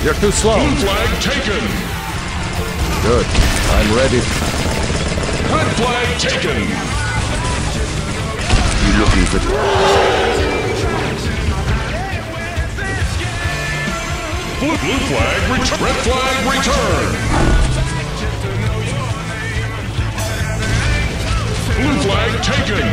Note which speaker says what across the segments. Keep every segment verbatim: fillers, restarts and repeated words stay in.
Speaker 1: You're too slow.
Speaker 2: Blue flag taken.
Speaker 1: Good. I'm ready.
Speaker 2: Red flag taken.
Speaker 1: You looking for...
Speaker 2: Blue, blue flag return. Red flag return. Blue flag taken.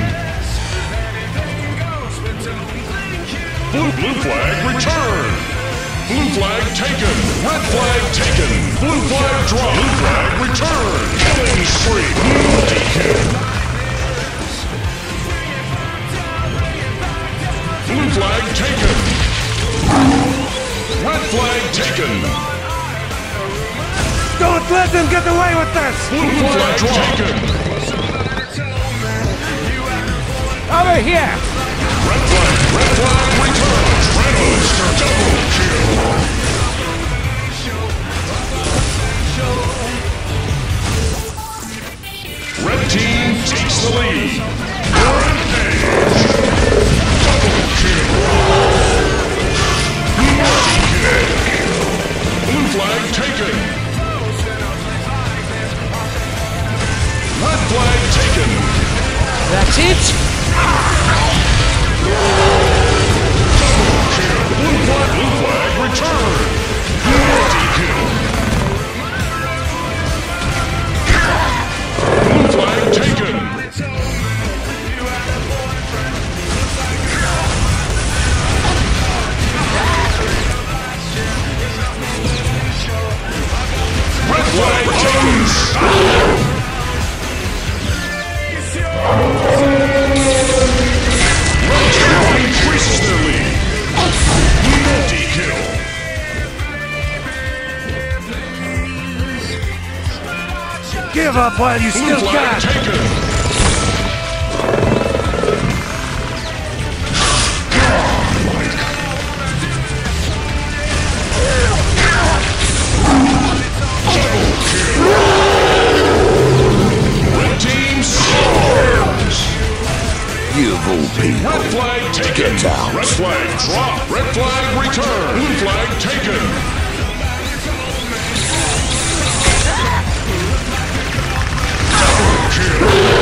Speaker 2: Blue, blue flag return. Blue flag taken. Red flag taken. Blue flag drop. Blue flag return. Killing spree. Multi-kill. Blue flag taken. Red flag taken.
Speaker 3: Don't let them get away with this!
Speaker 2: Blue, blue flag, flag taken.
Speaker 3: Over here!
Speaker 2: Red flag. Red flag returns. Reynolds double kill. Red team takes the lead. Rampage. Double kill. Multi-kill. Blue flag taken. Red flag taken.
Speaker 3: That's it?
Speaker 2: Double kill. Blue flag. Blue flag return. Multi-kill. Blue flag taken. Red flag taken. Red team increases their lead. Multi-kill.
Speaker 3: Give up while you
Speaker 2: Blue
Speaker 3: still
Speaker 2: flag
Speaker 3: can!
Speaker 2: taken. Double kill. Red team scores.
Speaker 1: You fool people.
Speaker 2: Red flag taken.
Speaker 1: Get out.
Speaker 2: Red flag drop. Red flag return. Blue flag taken. Double kill.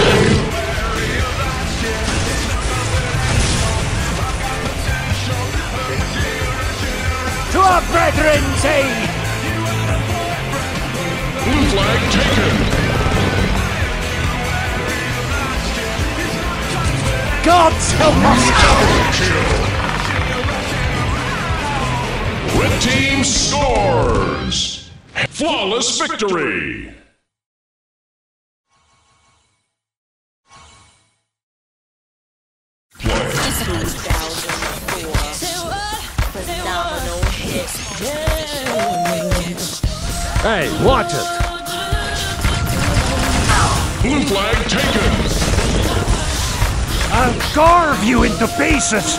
Speaker 3: To our brethren's aid!
Speaker 2: Blue flag taken.
Speaker 3: Gods help us!
Speaker 2: Double kill. Red team scores. Flawless victory.
Speaker 1: Hey, watch it!
Speaker 2: Blue flag taken.
Speaker 3: I'll carve you into pieces!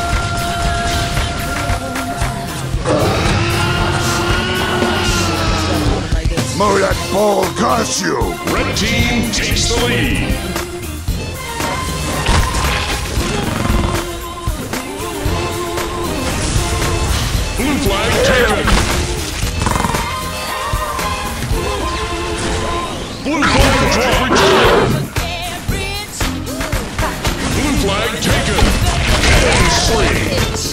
Speaker 1: More that ball curse you!
Speaker 2: Red team takes the lead. Blue flag taken. Blue flag drop. Return. Blue flag taken. Killing spree.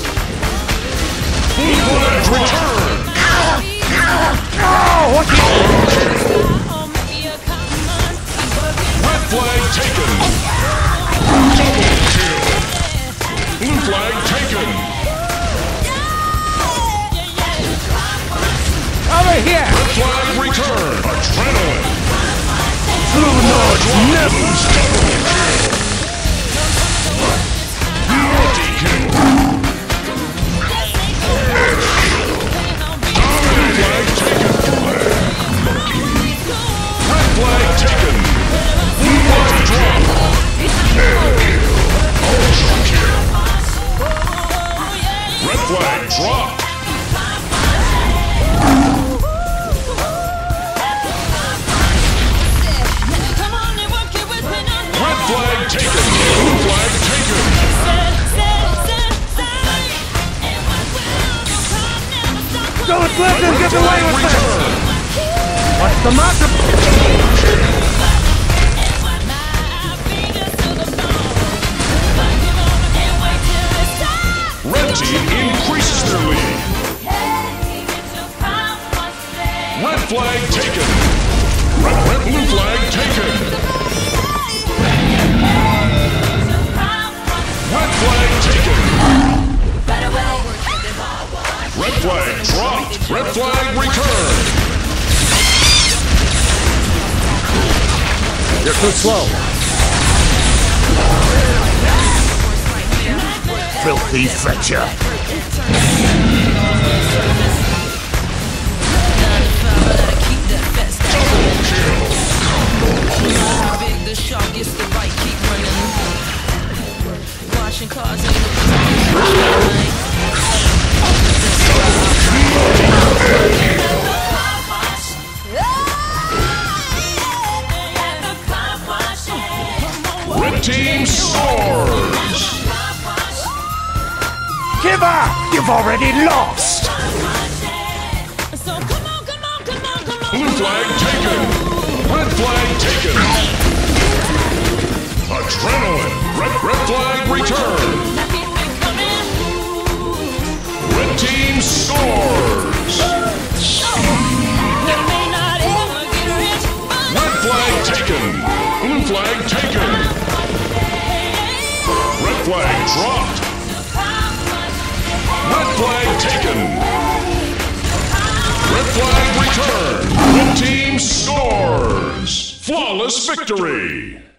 Speaker 2: Blue flag return.
Speaker 3: Oh, what the...
Speaker 2: Red flag taken. Double kill. Blue flag taken.
Speaker 3: Over here!
Speaker 2: Red flag return. Adrenaline.
Speaker 3: Blue Lord's nibbles!
Speaker 2: Double kill. Multi-kill. Blue flag taken. Red flag taken. Blue flag drop. Ultra kill. Red flag drop. Red flag taken. Blue flag taken.
Speaker 3: Don't let them get away with
Speaker 2: return.
Speaker 3: this! What's the matter?
Speaker 2: Red team increases their lead. Red flag taken. Red, red blue flag taken. Red flag taken. Red flag dropped. Red flag returned.
Speaker 1: You're too slow. Filthy fetcher.
Speaker 4: The shark gets the right, keep running. Washing cars ain't
Speaker 2: Red team scores.
Speaker 3: Give up! You've already lost!
Speaker 4: So come on, come on, come on, come on.
Speaker 2: Blue flag taken. Red flag taken. Adrenaline. Red, red flag returned. Red team scores. Red flag taken. Blue flag taken. Red flag dropped. Red flag taken. Red flag returned. Red team scores. Flawless victory.